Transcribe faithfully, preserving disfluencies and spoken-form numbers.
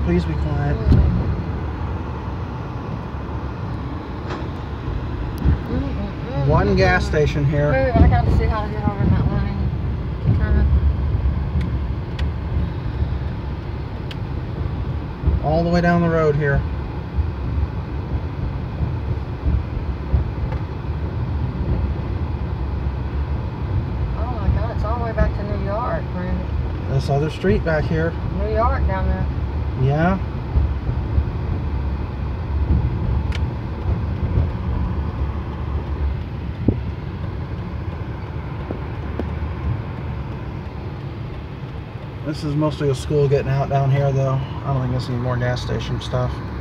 Please be quiet. Mm-mm-mm. One gas station here. Move, I gotta see how to get over in that lane. Turn. All the way down the road here. Oh my God, it's all the way back to New York, Brandon. This other street back here. New York down there. Yeah. This is mostly a school getting out down here though. I don't think there's any more gas station stuff.